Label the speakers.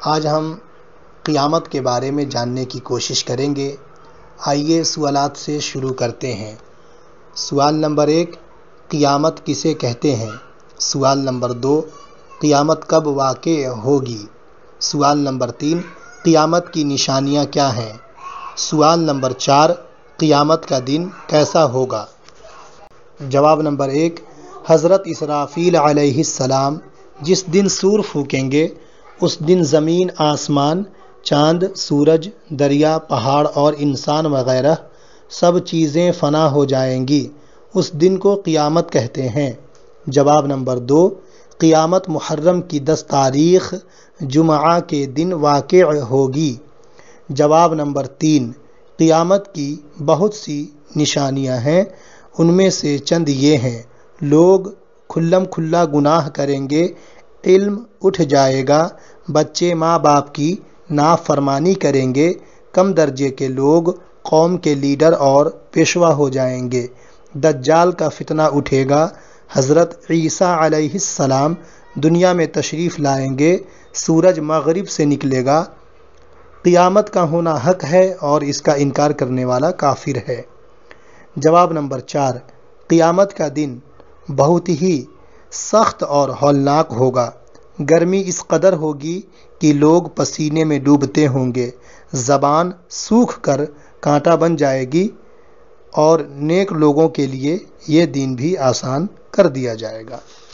Speaker 1: آج ہم قیامت کے بارے میں جاننے کی کوشش کریں گے۔ آئیے سوالات سے شروع کرتے ہیں۔ سوال نمبر 1، قیامت کسے کہتے ہیں؟ سوال نمبر 2، قیامت کب واقع ہوگی؟ سوال نمبر 3، قیامت کی نشانیاں کیا ہیں؟ سوال نمبر 4، قیامت کا دن کیسا ہوگا؟ جواب نمبر 1، حضرت اسرافیل علیہ السلام جس دن سور پھونکیں گے اس دن زمین، آسمان، چاند، سورج، دریا، پہاڑ اور انسان وغیرہ سب چیزیں فنا ہو جائیں گی۔ اس دن کو قیامت کہتے ہیں۔ جواب نمبر 2، قیامت محرم کی 10 تاریخ جمعہ کے دن واقع ہوگی۔ جواب نمبر 3، قیامت کی بہت سی نشانیاں ہیں، ان میں سے چند یہ ہیں: لوگ کھلم کھلا گناہ کریں گے، علم اٹھ جائے گا، بچے ماں باپ کی نافرمانی کریں گے، کم درجے کے لوگ قوم کے لیڈر اور پیشوا ہو جائیں گے، دجال کا فتنہ اٹھے گا، حضرت عیسیٰ علیہ السلام دنیا میں تشریف لائیں گے، سورج مغرب سے نکلے گا، قیامت کا ہونا حق ہے اور اس کا انکار کرنے والا کافر ہے۔ جواب نمبر 4، قیامت کا دن بہت ہی سخت اور ہولناک ہوگا۔ گرمی اس قدر ہوگی کہ لوگ پسینے میں ڈوبتے ہوں گے، زبان سوکھ کر کانٹا بن جائے گی اور نیک لوگوں کے لیے یہ دن بھی آسان کر دیا جائے گا۔